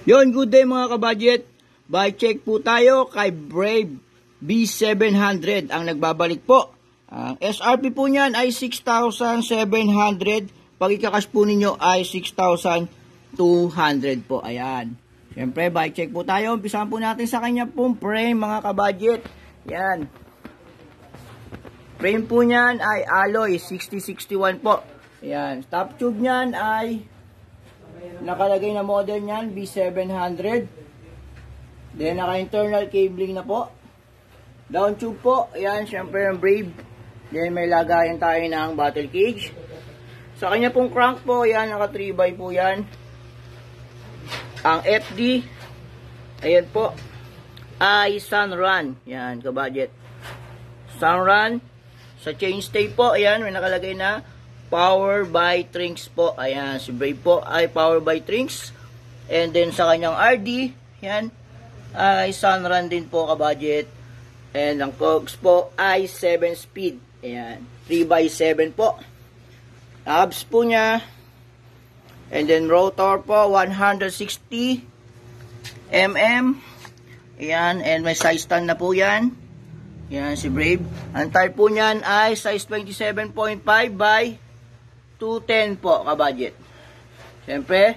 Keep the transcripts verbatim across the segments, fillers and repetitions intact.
Yon, good day mga kabudget. Bike check po tayo kay Brave B seven hundred ang nagbabalik po. Ang S R P po niyan ay six thousand seven hundred. Pag ikakas po ninyo ay six thousand two hundred po. Ayan. Siyempre, bike check po tayo. Umpisahan po natin sa kanya pong frame mga kabudget. Yan. Frame po niyan ay alloy sixty sixty-one po. Ayan. Top tube niyan ay nakalagay na model niyan B seven hundred. Then naka-internal cabling na po. Down tube po. Ayan, syempre yung Brave. Then may lagayan tayo ng bottle cage. Sa kanya pong crank po, ayan, naka three by po yan. Ang F D, ayan po, ay Sunrun. Ayan, kabudget. Sunrun. Sa chainstay po, ayan, may nakalagay na Power by Trinks po. Ayan, si Brave po ay Power by Trinks. And then sa kanyang R D, yan, ay Sunrun din po kabudget. And ang cogs po ay seven speed. Ayan, three by seven po. Knobs po niya. And then rotor po, one hundred sixty millimeters. Ayan, and may size stand na po yan. Ayan, si Brave. Ang tire po niyan ay size twenty-seven point five by two ten po kabudget. Siyempre,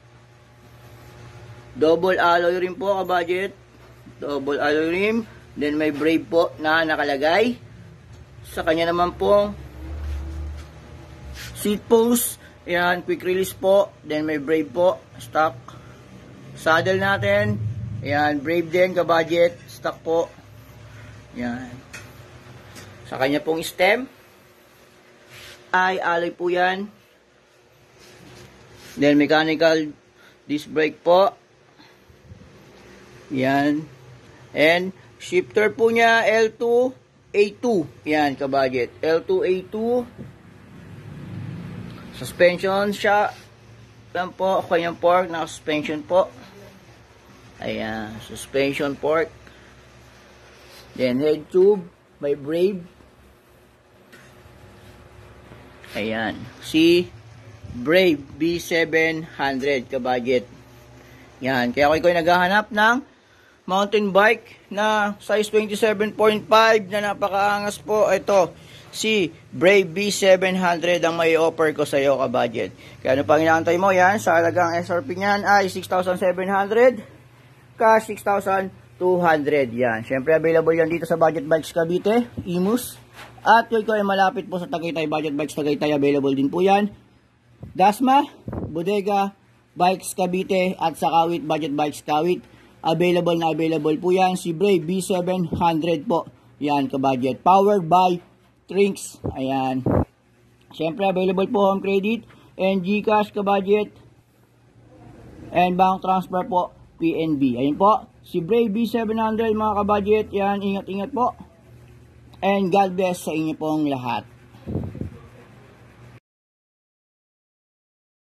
double alloy rim po kabudget. Double alloy rim. Then may Brave po na nakalagay. Sa kanya naman po seat post. Ayan, quick release po. Then may Brave po. Stock. Saddle natin. Ayan, Brave din kabudget. Stock po. Ayan. Sa kanya pong stem ay alloy po yan. Then mechanical disc brake po. Yan. And shifter po niya L two A two. Yan kabudget. L two A two. Suspension siya. Yan po. Kanyang fork. Naka suspension po. Ayan. Suspension fork. Then head tube. May Brave. Ayan. Si Brave B seven hundred kabudget. Yan. Kaya ako ikaw naghahanap ng mountain bike na size twenty-seven point five na napakaangas po. Ito, si Brave B seven hundred ang may offer ko sa iyo kabudget. Kaya ano pang inaantay mo yan? Sa halagang S R P niyan ay six thousand seven hundred. Cash six thousand two hundred. Yan. Siyempre available yan dito sa Budget Bikes Cavite, Imus. At kung ikaw ay malapit po sa Tagaytay Budget Bikes Tagaytay, available din po yan. Dasma, Bodega, Bikes Cavite at sa Kawit Budget Bikes Kawit. Available na available po yan. Si Brave B seven hundred po. Yan kabudget. Powered by Trinks. Ayan. Siyempre available po home credit and GCash kabudget. And bank transfer po P N B. Ayan po. Si Brave B seven hundred mga kabudget. Yan. Ingat-ingat po. And God bless sa inyo pong lahat.